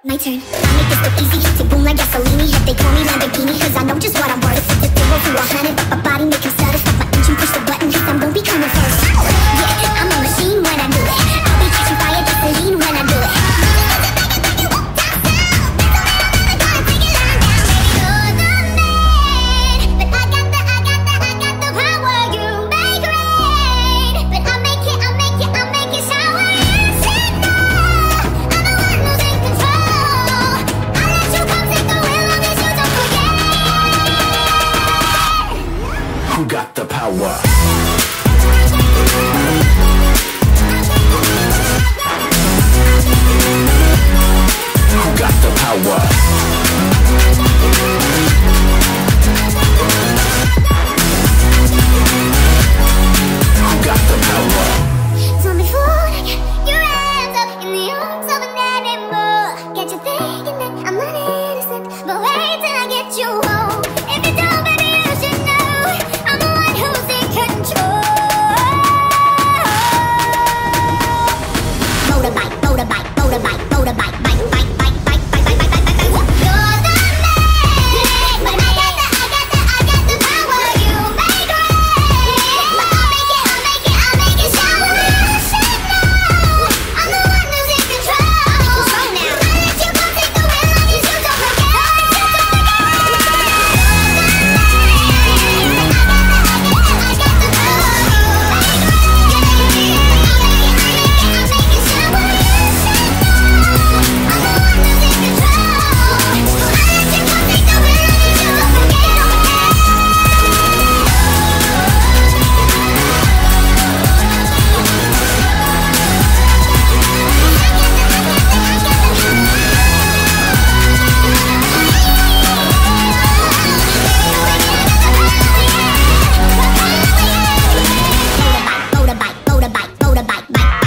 My turn. I make this look easy. Tick boom like Gasolini. If they call me Lamborghini, cause I know just what I'm worth. It's a 0 to 100, but my body making stutter. Stop my engine, push the button, cause I'm gon' be coming first. Yeah, I'm a machine when I do it. I'll be catching fire, gasoline when I do it. Who got the power? Who got the power? Who got the power? Tell me fool, get your hands up in the arms of an animal. Get you thinking that I'm not innocent, but wait till I get you home. If you don't, baby, you should know I'm the one who's in control. Motorbike, motorbike, motorbike, motorbike, bike, bike, bike, bike, bike, bike, bike, bike, bike. You're the man, but I got the power. You make rain, but I'll make it shower. You should know I'm the one who's in control. Now I let you come take the wheel on these shoes, don't forget. Motorbike, motorbike, motorbike, motorbike, bike, bike.